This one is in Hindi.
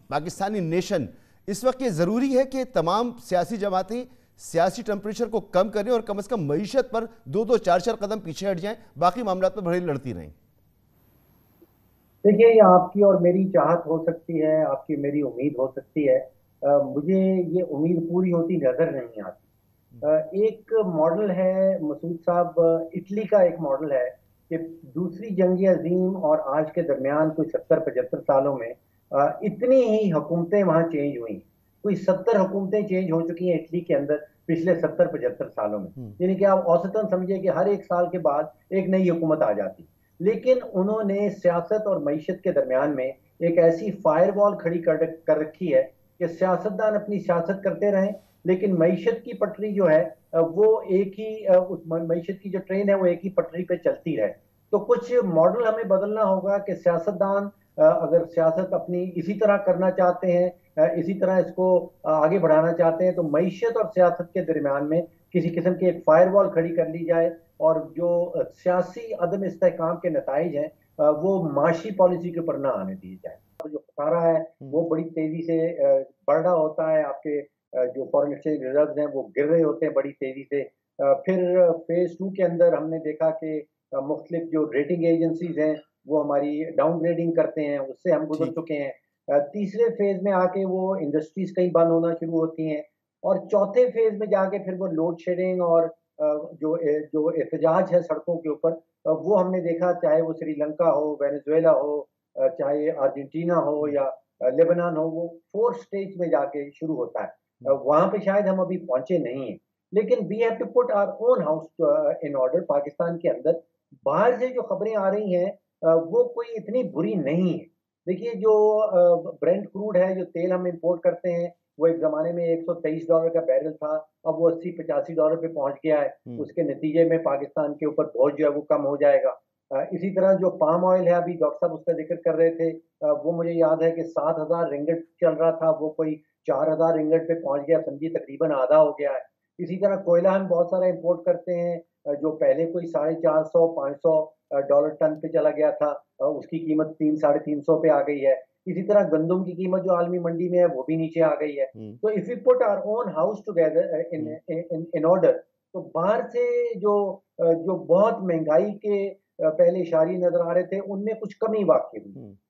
पाकिस्तानी नेशन, इस वक्त ये ज़रूरी है कि तमाम सियासी जमातें सियासी टेम्परेचर को कम करें और कम से कम मईशत पर 2-2, 4-4 कदम पीछे हट जाएं, बाकी मामला पर भले लड़ती रहें। देखिए, ये आपकी और मेरी चाहत हो सकती है, आपकी मेरी उम्मीद हो सकती है। मुझे ये उम्मीद पूरी होती नजर नहीं आती। एक मॉडल है मसूद साहब, इटली का एक मॉडल है कि दूसरी जंग अजीम और आज के दरमियान कोई 70-75 सालों में इतनी ही हुकूमतें वहां चेंज हुई। कोई 70 हुकूमतें चेंज हो चुकी हैं इटली के अंदर पिछले 70-75 सालों में। यानी कि आप औसतन समझिए कि हर एक साल के बाद एक नई हुकूमत आ जाती। लेकिन उन्होंने सियासत और मईशत के दरमियान में एक ऐसी फायरवॉल खड़ी कर रखी है कि सियासतदान अपनी सियासत करते रहें, लेकिन मईशत की पटरी जो है वो एक ही उस मईशत की जो ट्रेन है वो एक ही पटरी पे चलती रहे। तो कुछ मॉडल हमें बदलना होगा कि सियासतदान अगर सियासत अपनी इसी तरह करना चाहते हैं, इसी तरह इसको आगे बढ़ाना चाहते हैं, तो मईशत और सियासत के दरमियान में किसी किस्म की एक फायरवॉल खड़ी कर ली जाए और जो सियासी अदम इस्तेहकाम के नताइज हैं वो माशी पॉलिसी के ऊपर ना आने दिए जाए। जो खसारा है वो बड़ी तेजी से बढ़ रहा होता है। आपके जो फॉरेन एक्सचेंज रिजर्व हैं वो गिर रहे होते हैं बड़ी तेजी से। फिर फेज 2 के अंदर हमने देखा कि मुख्तलिफ जो रेटिंग एजेंसीज हैं वो हमारी डाउनग्रेडिंग करते हैं, उससे हम गुजर ठीक। चुके हैं। तीसरे फेज में आके वो इंडस्ट्रीज कहीं बंद होना शुरू होती हैं और चौथे फेज में जाके फिर वो लोड शेडिंग और जो एहतजाज है सड़कों के ऊपर, वो हमने देखा, चाहे वो श्रीलंका हो, वेनेजुएला हो, चाहे अर्जेंटीना हो या लेबनान हो, वो फोर्थ स्टेज में जाके शुरू होता है। वहां पे शायद हम अभी पहुंचे नहीं हैं, लेकिन we have to put our own house in order. Pakistan के अंदर बाहर से जो खबरें आ रही हैं वो कोई इतनी बुरी नहीं है। देखिए, जो ब्रेंट क्रूड है, जो तेल हम इंपोर्ट करते हैं, वो एक जमाने में $123 का बैरल था, अब वो $80-85 पे पहुंच गया है। उसके नतीजे में पाकिस्तान के ऊपर बोझ जो है वो कम हो जाएगा। इसी तरह जो पाम ऑयल है, अभी डॉक्टर साहब उसका जिक्र कर रहे थे, वो मुझे याद है कि 7,000 रिंगट चल रहा था, वो कोई 4,000 रिंगट पे पहुंच गया, समझिए तकरीबन आधा हो गया है। इसी तरह कोयला हम बहुत सारा इंपोर्ट करते हैं, जो पहले कोई 450-500 टन पे चला गया था, उसकी कीमत 300-350 पे आ गई है। इसी तरह गंदम की कीमत जो आलमी मंडी में है वो भी नीचे आ गई है। तो if you put our own house together in in in order, तो बाहर से जो बहुत महंगाई के पहले इशारे नजर आ रहे थे, उनमें कुछ कमी वाकई हुई।